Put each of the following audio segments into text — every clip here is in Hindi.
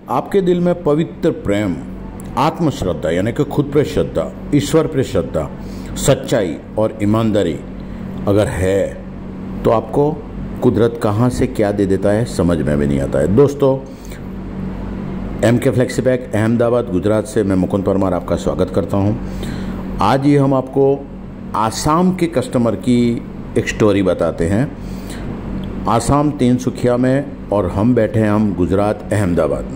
आपके दिल में पवित्र प्रेम, आत्मश्रद्धा यानी कि खुद पर श्रद्धा, ईश्वर पर श्रद्धा, सच्चाई और ईमानदारी अगर है तो आपको कुदरत कहाँ से क्या दे देता है समझ में भी नहीं आता है। दोस्तों, MK फ्लेक्सीपैक अहमदाबाद गुजरात से मैं मुकुंद परमार आपका स्वागत करता हूं। आज ये हम आपको आसाम के कस्टमर की एक स्टोरी बताते हैं। आसाम तिनसुकिया में और हम बैठे हैं हम गुजरात अहमदाबाद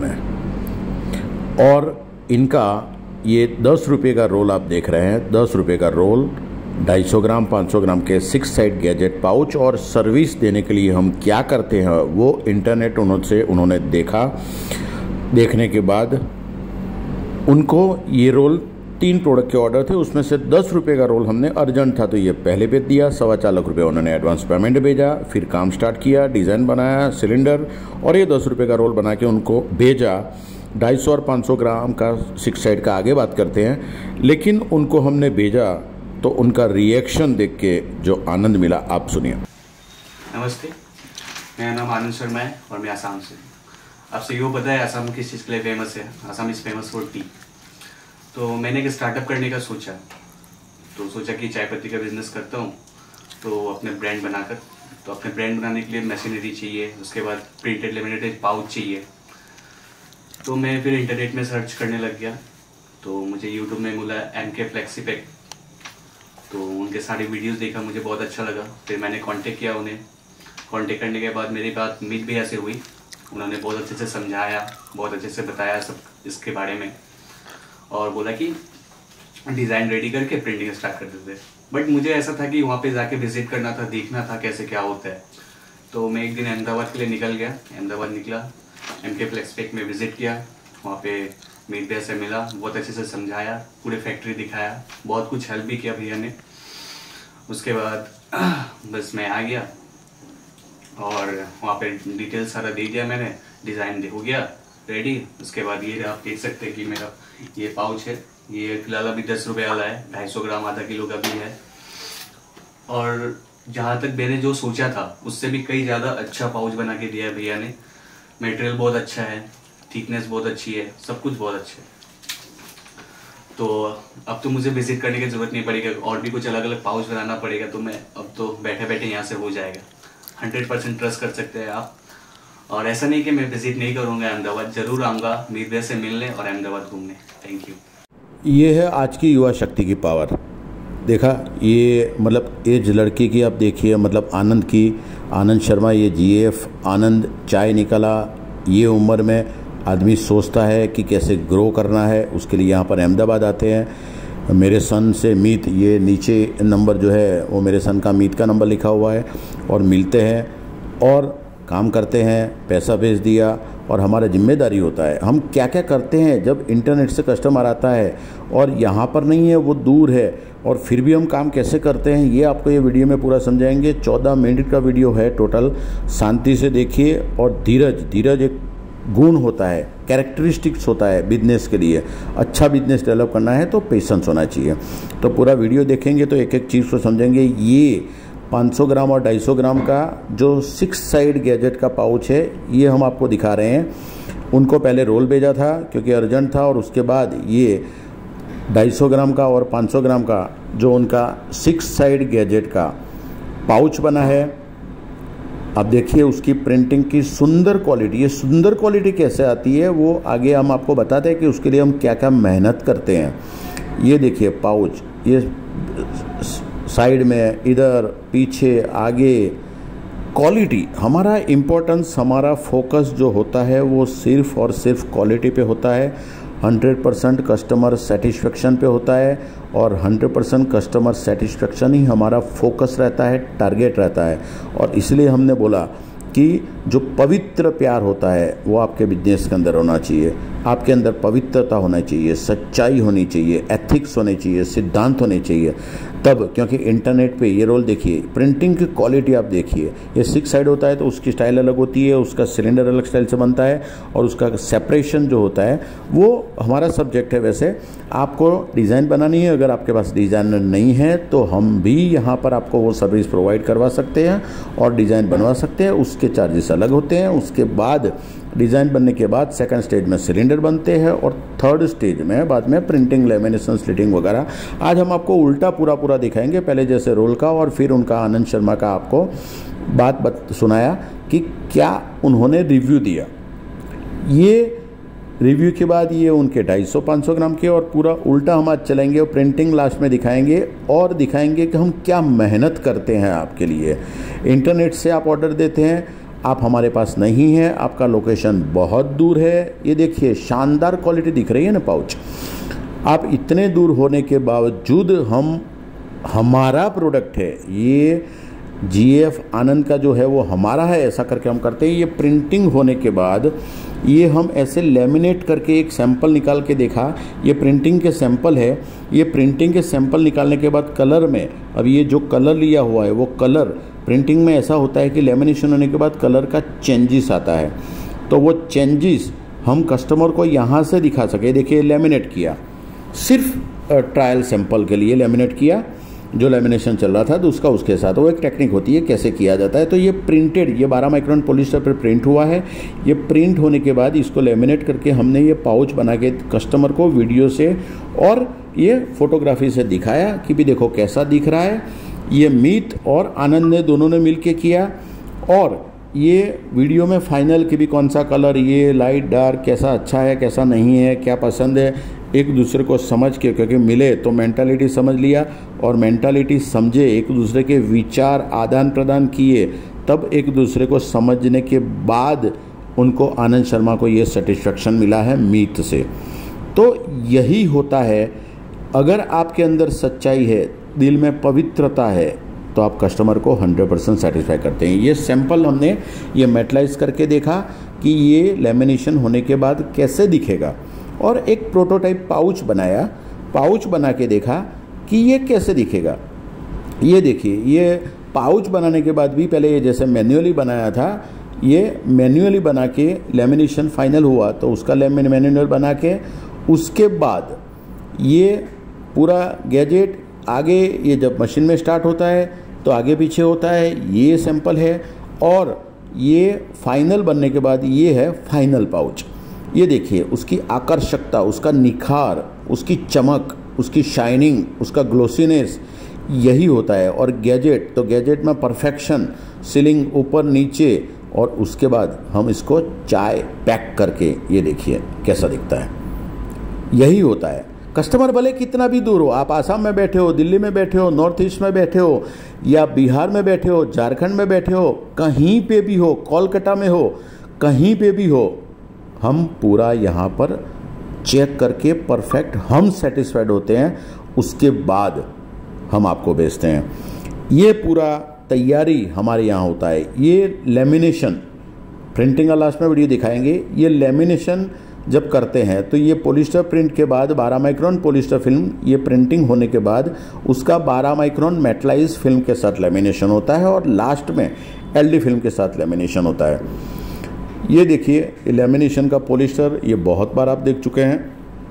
में। और इनका ये 10 रुपये का रोल आप देख रहे हैं, 10 रुपये का रोल 250 ग्राम 500 ग्राम के 6 साइड गैजेट पाउच। और सर्विस देने के लिए हम क्या करते हैं वो इंटरनेट उन्होंने देखा। देखने के बाद उनको ये रोल 3 प्रोडक्ट के ऑर्डर थे, उसमें से 10 रुपये का रोल हमने अर्जेंट था तो ये पहले भेज दिया। 4.25 लाख रुपये उन्होंने एडवांस पेमेंट भेजा, फिर काम स्टार्ट किया, डिज़ाइन बनाया, सिलेंडर और ये 10 रुपये का रोल बना के उनको भेजा। 250 और 500 ग्राम का 6 साइड का आगे बात करते हैं, लेकिन उनको हमने भेजा तो उनका रिएक्शन देख के जो आनंद मिला आप सुनिए। नमस्ते, मेरा नाम आनंद शर्मा है और मैं आसाम से। आपसे यूँ पता है आसाम किस चीज़ के लिए फेमस है? Assam is famous for tea. तो मैंने एक स्टार्टअप करने का सोचा कि चाय पत्ती का बिज़नेस करता हूँ तो अपने ब्रांड बनाकर। तो अपने ब्रांड बनाने के लिए मशीनरी चाहिए, उसके बाद प्रिंटेड लेमिनेटेड पाउच चाहिए। तो मैं फिर इंटरनेट में सर्च करने लग गया तो मुझे यूट्यूब में मिला MK फ्लेक्सीपैक। तो उनके सारे वीडियोस देखा, मुझे बहुत अच्छा लगा। फिर मैंने कांटेक्ट किया उन्हें। कांटेक्ट करने के बाद मेरी बात मीत भैया से हुई। उन्होंने बहुत अच्छे से समझाया, बहुत अच्छे से बताया सब इसके बारे में और बोला कि डिज़ाइन रेडी करके प्रिंटिंग स्टार्ट कर देते। बट मुझे ऐसा था कि वहाँ पे जाके विजिट करना था, देखना था कैसे क्या होता है। तो मैं एक दिन अहमदाबाद के लिए निकल गया। अहमदाबाद निकला, MK फ्लेक्सीपैक में विज़िट किया। वहाँ पे मीत भैया से मिला, बहुत अच्छे से समझाया, पूरे फैक्ट्री दिखाया, बहुत कुछ हेल्प भी किया भैया ने। उसके बाद बस मैं आ गया और वहाँ पे डिटेल सारा दे दिया मैंने। डिज़ाइन हो गया रेडी। उसके बाद ये आप देख सकते हैं कि मेरा ये पाउच है। ये फिलहाल अभी 10 रुपये वाला है, 250 ग्राम आधा किलो का भी है। और जहाँ तक मैंने जो सोचा था उससे भी कई ज़्यादा अच्छा पाउच बना के दिया है भैया ने। मटेरियल बहुत अच्छा है, थिकनेस बहुत अच्छी है, सब कुछ बहुत अच्छा है। तो अब तो मुझे विजिट करने की ज़रूरत नहीं पड़ेगी और भी कुछ अलग अलग पाउच बनाना पड़ेगा। तो मैं अब तो बैठे बैठे यहाँ से हो जाएगा। 100% ट्रस्ट कर सकते हैं आप। और ऐसा नहीं कि मैं विजिट नहीं करूँगा अहमदाबाद, ज़रूर आऊँगा मीत भैया से मिलने और अहमदाबाद घूमने। Thank you. ये है आज की युवा शक्ति की पावर। देखा, ये मतलब एज लड़की की आप देखिए, मतलब आनंद की, आनंद शर्मा, ये GF आनंद चाय निकला। ये उम्र में आदमी सोचता है कि कैसे ग्रो करना है, उसके लिए यहाँ पर अहमदाबाद आते हैं। मेरे सन से मीत, ये नीचे नंबर जो है वो मेरे सन का मीत का नंबर लिखा हुआ है। और मिलते हैं और काम करते हैं, पैसा भेज दिया। और हमारा जिम्मेदारी होता है हम क्या क्या करते हैं। जब इंटरनेट से कस्टमर आता है और यहाँ पर नहीं है, वो दूर है, और फिर भी हम काम कैसे करते हैं ये आपको ये वीडियो में पूरा समझाएंगे। 14 मिनट का वीडियो है टोटल। शांति से देखिए। और धीरज एक गुण होता है, कैरेक्टरिस्टिक्स होता है बिजनेस के लिए। अच्छा बिजनेस डेवलप करना है तो पेशेंस होना चाहिए। तो पूरा वीडियो देखेंगे तो एक एक चीज़ को समझेंगे। ये 500 ग्राम और 250 ग्राम का जो 6 साइड गैजेट का पाउच है ये हम आपको दिखा रहे हैं। उनको पहले रोल भेजा था क्योंकि अर्जेंट था, और उसके बाद ये 250 ग्राम का और 500 ग्राम का जो उनका 6 साइड गैजेट का पाउच बना है। अब देखिए उसकी प्रिंटिंग की सुंदर क्वालिटी। ये सुंदर क्वालिटी कैसे आती है वो आगे हम आपको बताते हैं कि उसके लिए हम क्या क्या मेहनत करते हैं। ये देखिए पाउच, ये साइड में, इधर, पीछे, आगे, क्वालिटी। हमारा इम्पोर्टेंस, हमारा फोकस जो होता है वो सिर्फ और सिर्फ क्वालिटी पे होता है। 100% कस्टमर सेटिस्फेक्शन पे होता है और 100% कस्टमर सेटिस्फेक्शन ही हमारा फोकस रहता है, टारगेट रहता है। और इसलिए हमने बोला कि जो पवित्र प्यार होता है वो आपके बिजनेस के अंदर होना चाहिए। आपके अंदर पवित्रता होना चाहिए, सच्चाई होनी चाहिए, एथिक्स होने चाहिए, सिद्धांत होने चाहिए तब। क्योंकि इंटरनेट पे ये रोल देखिए, प्रिंटिंग की क्वालिटी आप देखिए। ये 6 साइड होता है तो उसकी स्टाइल अलग होती है, उसका सिलेंडर अलग स्टाइल से बनता है और उसका सेपरेशन जो होता है वो हमारा सब्जेक्ट है। वैसे आपको डिज़ाइन बनानी है, अगर आपके पास डिज़ाइनर नहीं है तो हम भी यहाँ पर आपको वो सर्विस प्रोवाइड करवा सकते हैं और डिज़ाइन बनवा सकते हैं। उसके चार्जेस अलग होते हैं। उसके बाद डिज़ाइन बनने के बाद सेकंड स्टेज में सिलेंडर बनते हैं और थर्ड स्टेज में बाद में प्रिंटिंग, लेमिनेशन, स्लिटिंग वगैरह। आज हम आपको उल्टा पूरा दिखाएंगे, पहले जैसे रोल का और फिर उनका आनंद शर्मा का आपको बात सुनाया कि क्या उन्होंने रिव्यू दिया। ये रिव्यू के बाद ये उनके 250-500 ग्राम के, और पूरा उल्टा हम आज चलेंगे और प्रिंटिंग लास्ट में दिखाएंगे और दिखाएंगे कि हम क्या मेहनत करते हैं आपके लिए। इंटरनेट से आप ऑर्डर देते हैं, आप हमारे पास नहीं है, आपका लोकेशन बहुत दूर है। ये देखिए शानदार क्वालिटी दिख रही है ना पाउच। आप इतने दूर होने के बावजूद हमारा प्रोडक्ट है ये GF आनंद का जो है वो हमारा है, ऐसा करके हम करते हैं। ये प्रिंटिंग होने के बाद ये हम ऐसे लेमिनेट करके एक सैंपल निकाल के देखा, ये प्रिंटिंग के सैंपल है। ये प्रिंटिंग के सैंपल निकालने के बाद कलर में, अब ये जो कलर लिया हुआ है वो कलर प्रिंटिंग में ऐसा होता है कि लेमिनेशन होने के बाद कलर का चेंजेस आता है, तो वो चेंजेस हम कस्टमर को यहाँ से दिखा सके। देखिए लेमिनेट किया, सिर्फ ट्रायल सैंपल के लिए लेमिनेट किया, जो लेमिनेशन चल रहा था तो उसका उसके साथ, वो एक टेक्निक होती है कैसे किया जाता है। तो ये प्रिंटेड, ये 12 माइक्रोन पॉलिस्टर पर प्रिंट हुआ है। ये प्रिंट होने के बाद इसको लेमिनेट करके हमने ये पाउच बना के कस्टमर को वीडियो से और ये फोटोग्राफी से दिखाया कि भी देखो कैसा दिख रहा है। ये मीत और आनंद ने दोनों ने मिल के किया, और ये वीडियो में फाइनल कि भी कौन सा कलर, ये लाइट डार्क, कैसा अच्छा है कैसा नहीं है, क्या पसंद है, एक दूसरे को समझ के, क्योंकि मिले तो मेंटालिटी समझ लिया और मेंटालिटी समझे, एक दूसरे के विचार आदान प्रदान किए, तब एक दूसरे को समझने के बाद उनको आनंद शर्मा को ये सेटिस्फेक्शन मिला है मीत से। तो यही होता है, अगर आपके अंदर सच्चाई है, दिल में पवित्रता है, तो आप कस्टमर को 100% सेटिस्फाई करते हैं। ये सैंपल हमने ये मेटलाइज करके देखा कि ये लेमिनेशन होने के बाद कैसे दिखेगा, और एक प्रोटोटाइप पाउच बनाया, पाउच बना के देखा कि ये कैसे दिखेगा। ये देखिए, ये पाउच बनाने के बाद भी पहले ये जैसे मैन्युअली बनाया था, ये मैन्युअली बना के लेमिनेशन फाइनल हुआ तो उसका मैनुअल बना के, उसके बाद ये पूरा गैजेट आगे, ये जब मशीन में स्टार्ट होता है तो आगे पीछे होता है, ये सैंपल है, और ये फाइनल बनने के बाद ये है फाइनल पाउच। ये देखिए उसकी आकर्षकता, उसका निखार, उसकी चमक, उसकी शाइनिंग, उसका ग्लोसीनेस, यही होता है। और गैजेट, तो गैजेट में परफेक्शन, सीलिंग ऊपर नीचे, और उसके बाद हम इसको चाय पैक करके, ये देखिए कैसा दिखता है। यही होता है। कस्टमर भले कितना भी दूर हो, आप आसाम में बैठे हो, दिल्ली में बैठे हो, नॉर्थ ईस्ट में बैठे हो, या बिहार में बैठे हो, झारखंड में बैठे हो, कहीं पे भी हो, कोलकाता में हो, कहीं पे भी हो, हम पूरा यहाँ पर चेक करके परफेक्ट हम सेटिस्फाइड होते हैं, उसके बाद हम आपको भेजते हैं। ये पूरा तैयारी हमारे यहाँ होता है। ये लेमिनेशन, प्रिंटिंग का लास्ट में वीडियो दिखाएंगे। ये लेमिनेशन जब करते हैं तो ये पॉलिस्टर प्रिंट के बाद 12 माइक्रोन पॉलिस्टर फिल्म, ये प्रिंटिंग होने के बाद उसका 12 माइक्रोन मेटलाइज फिल्म के साथ लेमिनेशन होता है, और लास्ट में LD फिल्म के साथ लेमिनेशन होता है। ये देखिए लेमिनेशन का पॉलिस्टर, ये बहुत बार आप देख चुके हैं,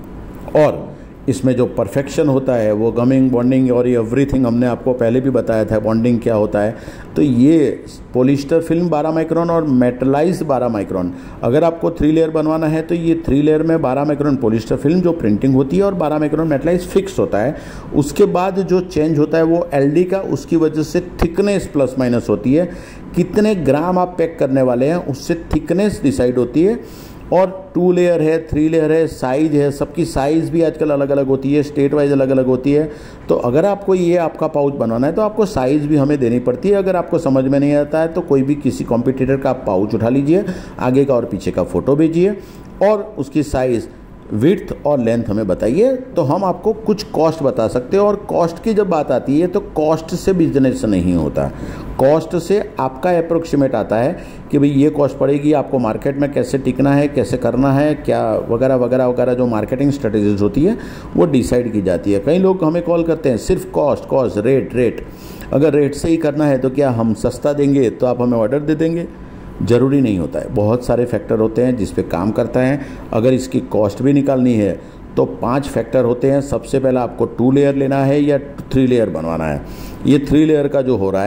और इसमें जो परफेक्शन होता है वो गमिंग, बॉन्डिंग और ये एवरीथिंग हमने आपको पहले भी बताया था बॉन्डिंग क्या होता है। तो ये पॉलिस्टर फिल्म 12 माइक्रोन और मेटलाइज 12 माइक्रोन। अगर आपको 3 लेयर बनवाना है तो ये 3 लेयर में 12 माइक्रोन पॉलिस्टर फिल्म जो प्रिंटिंग होती है और 12 माइक्रोन मेटलाइज फिक्स होता है। उसके बाद जो चेंज होता है वो LD का, उसकी वजह से थिकनेस प्लस माइनस होती है। कितने ग्राम आप पैक करने वाले हैं उससे थिकनेस डिसाइड होती है। और 2 लेयर है, 3 लेयर है, साइज है, सबकी साइज़ भी आजकल अलग अलग होती है, स्टेट वाइज अलग अलग होती है। तो अगर आपको ये आपका पाउच बनवाना है तो आपको साइज़ भी हमें देनी पड़ती है। अगर आपको समझ में नहीं आता है तो कोई भी किसी कॉम्पिटिटर का आप पाउच उठा लीजिए, आगे का और पीछे का फ़ोटो भेजिए और उसकी साइज़, विड्थ और लेंथ हमें बताइए, तो हम आपको कुछ कॉस्ट बता सकते हैं। और कॉस्ट की जब बात आती है तो कॉस्ट से बिजनेस नहीं होता, कॉस्ट से आपका अप्रोक्सीमेट आता है कि भाई ये कॉस्ट पड़ेगी, आपको मार्केट में कैसे टिकना है, कैसे करना है, क्या वगैरह वगैरह वगैरह, जो मार्केटिंग स्ट्रेटेजीज होती है वो डिसाइड की जाती है। कई लोग हमें कॉल करते हैं सिर्फ कॉस्ट, रेट। अगर रेट से ही करना है तो क्या हम सस्ता देंगे तो आप हमें ऑर्डर दे देंगे? ज़रूरी नहीं होता है, बहुत सारे फैक्टर होते हैं जिस पे काम करता है। अगर इसकी कॉस्ट भी निकालनी है तो 5 फैक्टर होते हैं। सबसे पहला आपको 2 लेयर लेना है या 3 लेयर बनवाना है। ये 3 लेयर का जो हो रहा है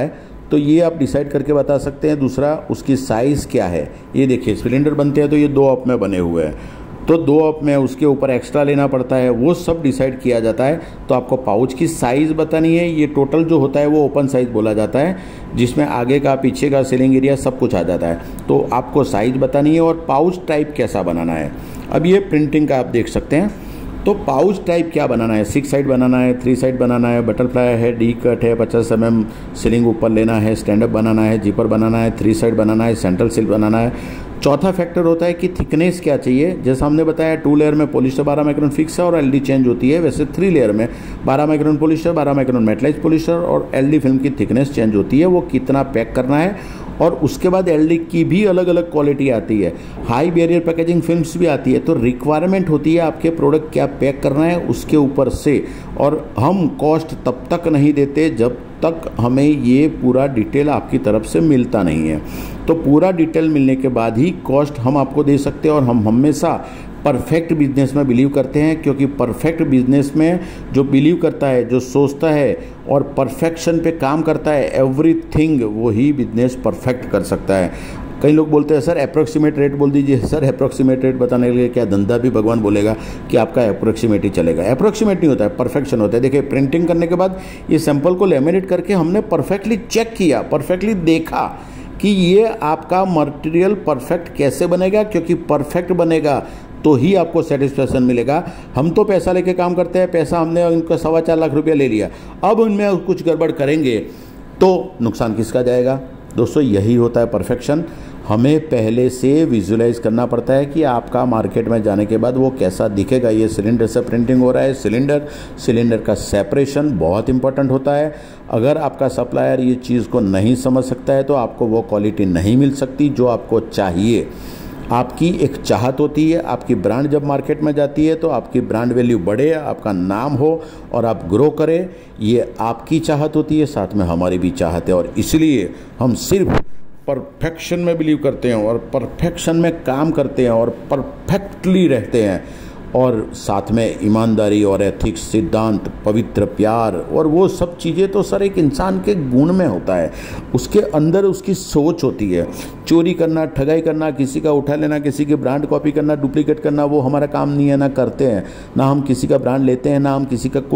तो ये आप डिसाइड करके बता सकते हैं। दूसरा, उसकी साइज़ क्या है। ये देखिए सिलेंडर बनते हैं तो ये 2 अप में बने हुए हैं, तो 2 अप में उसके ऊपर एक्स्ट्रा लेना पड़ता है, वो सब डिसाइड किया जाता है। तो आपको पाउच की साइज़ बतानी है। ये टोटल जो होता है वो ओपन साइज़ बोला जाता है, जिसमें आगे का पीछे का सीलिंग एरिया सब कुछ आ जाता है। तो आपको साइज़ बतानी है और पाउच टाइप कैसा बनाना है। अब ये प्रिंटिंग का आप देख सकते हैं। तो पाउच टाइप क्या बनाना है, 6 साइड बनाना है, 3 साइड बनाना है, बटरफ्लाई है, डी कट है, 50 mm सीलिंग ऊपर लेना है, स्टैंड अप बनाना है, जीपर बनाना है, 3 साइड बनाना है, सेंट्रल सील बनाना है। चौथा फैक्टर होता है कि थिकनेस क्या चाहिए। जैसा हमने बताया 2 लेयर में पॉलिस्टर 12 माइक्रोन फिक्स है और एलडी चेंज होती है। वैसे 3 लेयर में 12 micron polyester, 12 micron metallise polyester और एलडी फिल्म की थिकनेस चेंज होती है। वो कितना पैक करना है और उसके बाद एलडी की भी अलग अलग क्वालिटी आती है, हाई बैरियर पैकेजिंग फिल्म्स भी आती है। तो रिक्वायरमेंट होती है आपके प्रोडक्ट क्या पैक करना है उसके ऊपर से। और हम कॉस्ट तब तक नहीं देते जब तक हमें ये पूरा डिटेल आपकी तरफ से मिलता नहीं है। तो पूरा डिटेल मिलने के बाद ही कॉस्ट हम आपको दे सकते हैं। और हम हमेशा परफेक्ट बिजनेस में बिलीव करते हैं, क्योंकि परफेक्ट बिजनेस में जो बिलीव करता है, जो सोचता है और परफेक्शन पे काम करता है, एवरीथिंग वही बिजनेस परफेक्ट कर सकता है। कई लोग बोलते हैं सर अप्रोक्सीमेट रेट बोल दीजिए। सर अप्रोक्सीमेट रेट बताने के लिए क्या धंधा भी भगवान बोलेगा कि आपका अप्रोक्सीमेट ही चलेगा? अप्रोक्सीमेट नहीं होता है, परफेक्शन होता है। देखिए प्रिंटिंग करने के बाद ये सैंपल को लेमिनेट करके हमने परफेक्टली चेक किया, परफेक्टली देखा कि ये आपका मटेरियल परफेक्ट कैसे बनेगा, क्योंकि परफेक्ट बनेगा तो ही आपको सेटिस्फैक्शन मिलेगा। हम तो पैसा लेके काम करते हैं, पैसा हमने उनका 4.25 लाख रुपया ले लिया, अब उनमें कुछ गड़बड़ करेंगे तो नुकसान किसका जाएगा? दोस्तों यही होता है परफेक्शन। हमें पहले से विजुलाइज करना पड़ता है कि आपका मार्केट में जाने के बाद वो कैसा दिखेगा। ये सिलेंडर से प्रिंटिंग हो रहा है, सिलेंडर का सेपरेशन बहुत इंपॉर्टेंट होता है। अगर आपका सप्लायर ये चीज़ को नहीं समझ सकता है तो आपको वो क्वालिटी नहीं मिल सकती जो आपको चाहिए। आपकी एक चाहत होती है, आपकी ब्रांड जब मार्केट में जाती है तो आपकी ब्रांड वैल्यू बढ़े, आपका नाम हो और आप ग्रो करें, ये आपकी चाहत होती है, साथ में हमारी भी चाहत है। और इसलिए हम सिर्फ परफेक्शन में बिलीव करते हैं और परफेक्शन में काम करते हैं और परफेक्टली रहते हैं। और साथ में ईमानदारी और एथिक्स, सिद्धांत, पवित्र प्यार और वो सब चीज़ें तो सर एक इंसान के गुण में होता है, उसके अंदर उसकी सोच होती है। चोरी करना, ठगाई करना, किसी का उठा लेना, किसी की ब्रांड कॉपी करना, डुप्लीकेट करना, वो हमारा काम नहीं है, ना करते हैं। ना हम किसी का ब्रांड लेते हैं, ना हम किसी का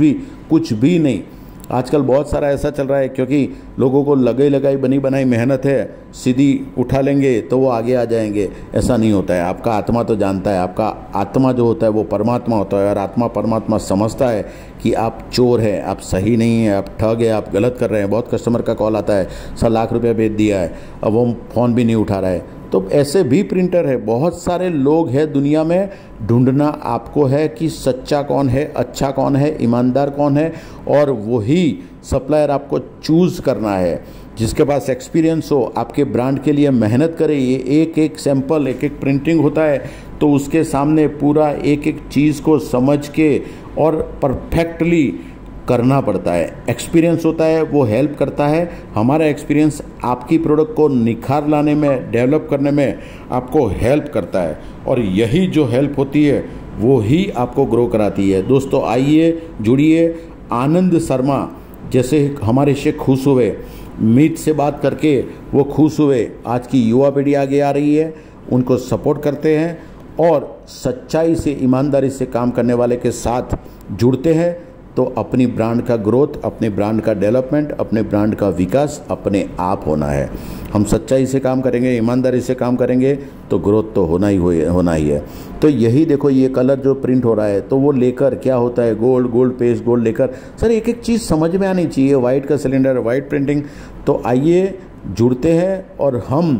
कुछ भी नहीं। आजकल बहुत सारा ऐसा चल रहा है, क्योंकि लोगों को लगाई बनी बनाई मेहनत है, सीधी उठा लेंगे तो वो आगे आ जाएंगे। ऐसा नहीं होता है। आपका आत्मा तो जानता है, आपका आत्मा जो होता है वो परमात्मा होता है, और आत्मा परमात्मा समझता है कि आप चोर हैं, आप सही नहीं हैं, आप ठग हैं, आप गलत कर रहे हैं। बहुत कस्टमर का कॉल आता है, सर लाख रुपया भेज दिया है, अब वो फ़ोन भी नहीं उठा रहा है। तो ऐसे भी प्रिंटर है, बहुत सारे लोग हैं दुनिया में। ढूंढना आपको है कि सच्चा कौन है, अच्छा कौन है, ईमानदार कौन है, और वही सप्लायर आपको चूज़ करना है जिसके पास एक्सपीरियंस हो, आपके ब्रांड के लिए मेहनत करे। ये एक एक सैंपल, एक एक प्रिंटिंग होता है, तो उसके सामने पूरा एक एक चीज़ को समझ के और परफेक्टली करना पड़ता है। एक्सपीरियंस होता है, वो हेल्प करता है। हमारा एक्सपीरियंस आपकी प्रोडक्ट को निखार लाने में, डेवलप करने में आपको हेल्प करता है, और यही जो हेल्प होती है वो ही आपको ग्रो कराती है। दोस्तों आइए, जुड़िए। आनंद शर्मा जैसे हमारे से खुश हुए, मीट से बात करके वो खुश हुए। आज की युवा पीढ़ी आगे आ रही है, उनको सपोर्ट करते हैं और सच्चाई से, ईमानदारी से काम करने वाले के साथ जुड़ते हैं, तो अपनी ब्रांड का ग्रोथ, अपने ब्रांड का डेवलपमेंट, अपने ब्रांड का विकास अपने आप होना है। हम सच्चाई से काम करेंगे, ईमानदारी से काम करेंगे तो ग्रोथ तो होना ही है। तो यही देखो, ये कलर जो प्रिंट हो रहा है, तो वो लेकर क्या होता है, गोल्ड पेस्ट गोल्ड लेकर, सर एक एक चीज़ समझ में आनी चाहिए। वाइट का सिलेंडर, वाइट प्रिंटिंग। तो आइए जुड़ते हैं और हम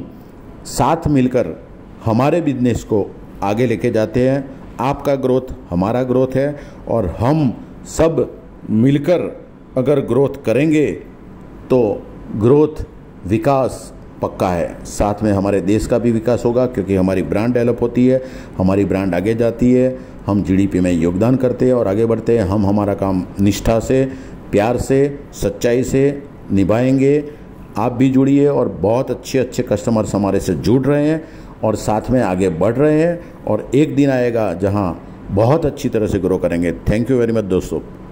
साथ मिलकर हमारे बिजनेस को आगे लेके जाते हैं। आपका ग्रोथ हमारा ग्रोथ है, और हम सब मिलकर अगर ग्रोथ करेंगे तो ग्रोथ, विकास पक्का है। साथ में हमारे देश का भी विकास होगा, क्योंकि हमारी ब्रांड डेवलप होती है, हमारी ब्रांड आगे जाती है, हम जीडीपी में योगदान करते हैं और आगे बढ़ते हैं। हम हमारा काम निष्ठा से, प्यार से, सच्चाई से निभाएंगे। आप भी जुड़िए, और बहुत अच्छे कस्टमर्स हमारे से जुड़ रहे हैं और साथ में आगे बढ़ रहे हैं, और एक दिन आएगा जहां बहुत अच्छी तरह से ग्रो करेंगे। थैंक यू वेरी मच दोस्तों।